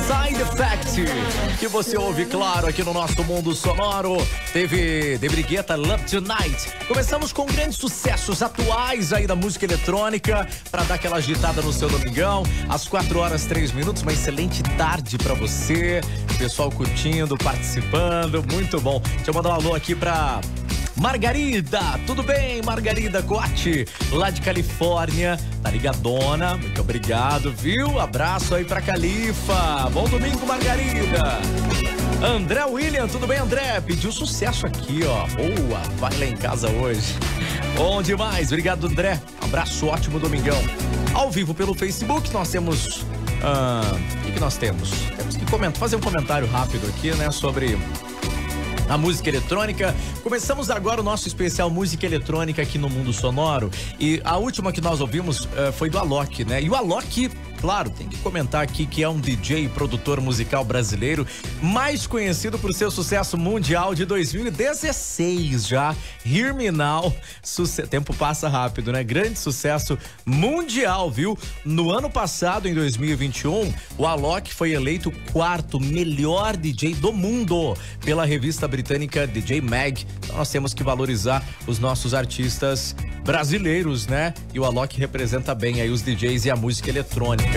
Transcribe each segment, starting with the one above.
Side Effect, que você ouve, claro, aqui no nosso mundo sonoro. Teve David Guetta, Love Tonight. Começamos com grandes sucessos atuais aí da música eletrônica, pra dar aquela agitada no seu domingão. Às 4h03, uma excelente tarde pra você. Pessoal curtindo, participando, muito bom. Deixa eu mandar um alô aqui pra Margarida, tudo bem, Margarida Coate, lá de Califórnia, tá ligadona, muito obrigado, viu? Abraço aí pra Califa, bom domingo, Margarida. André William, tudo bem, André? Pediu sucesso aqui, ó, boa, vai lá em casa hoje. Bom demais, obrigado, André, abraço, ótimo domingão. Ao vivo pelo Facebook, nós temos, o que nós temos? Temos que fazer um comentário rápido aqui, né, sobre a música eletrônica. Começamos agora o nosso especial música eletrônica aqui no Mundo Sonoro. E a última que nós ouvimos foi do Alok, né? E o Alok, claro, tem que comentar aqui que é um DJ e produtor musical brasileiro, mais conhecido por seu sucesso mundial de 2016 já. Hear Me Now. Tempo passa rápido, né? Grande sucesso mundial, viu? No ano passado, em 2021, o Alok foi eleito o 4º melhor DJ do mundo pela revista britânica DJ Mag. Então nós temos que valorizar os nossos artistas brasileiros, né? E o Alok representa bem aí os DJs e a música eletrônica.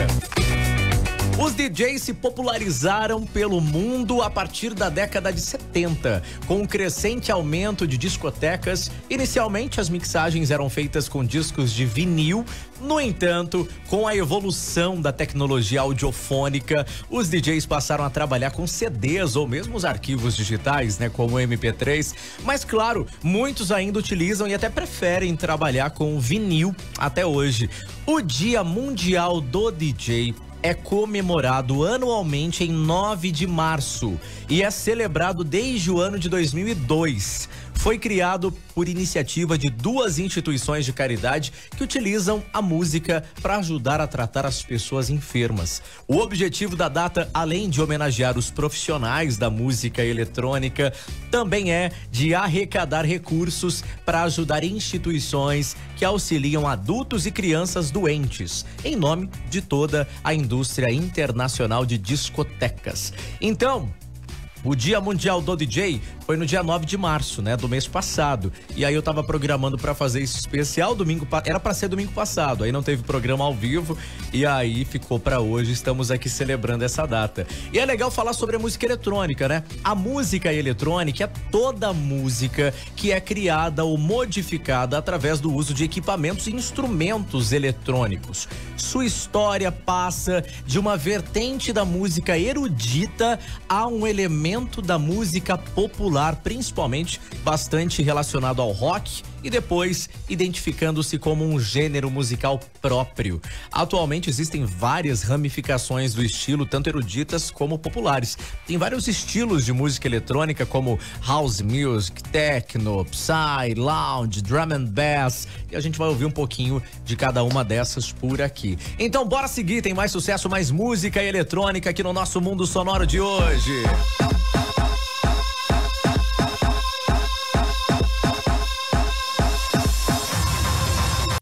Os DJs se popularizaram pelo mundo a partir da década de 70, com um crescente aumento de discotecas. Inicialmente, as mixagens eram feitas com discos de vinil. No entanto, com a evolução da tecnologia audiofônica, os DJs passaram a trabalhar com CDs ou mesmo os arquivos digitais, né, como o MP3. Mas, claro, muitos ainda utilizam e até preferem trabalhar com vinil até hoje. O Dia Mundial do DJ é comemorado anualmente em 9 de março e é celebrado desde o ano de 2002. Foi criado por iniciativa de 2 instituições de caridade que utilizam a música para ajudar a tratar as pessoas enfermas. O objetivo da data, além de homenagear os profissionais da música eletrônica, também é de arrecadar recursos para ajudar instituições que auxiliam adultos e crianças doentes, em nome de toda a indústria internacional de discotecas. Então, o Dia Mundial do DJ foi no dia 9 de março, né, do mês passado. E aí eu tava programando pra fazer esse especial era pra ser domingo passado, aí não teve programa ao vivo e aí ficou pra hoje. Estamos aqui celebrando essa data. E é legal falar sobre a música eletrônica, né? A música eletrônica é toda música que é criada ou modificada através do uso de equipamentos e instrumentos eletrônicos. Sua história passa de uma vertente da música erudita a um elemento da música popular, principalmente bastante relacionado ao rock, e depois identificando-se como um gênero musical próprio. Atualmente existem várias ramificações do estilo, tanto eruditas como populares. Tem vários estilos de música eletrônica, como house music, techno, psy, lounge, drum and bass, e a gente vai ouvir um pouquinho de cada uma dessas por aqui. Então bora seguir, tem mais sucesso, mais música eletrônica aqui no nosso Mundo Sonoro de hoje.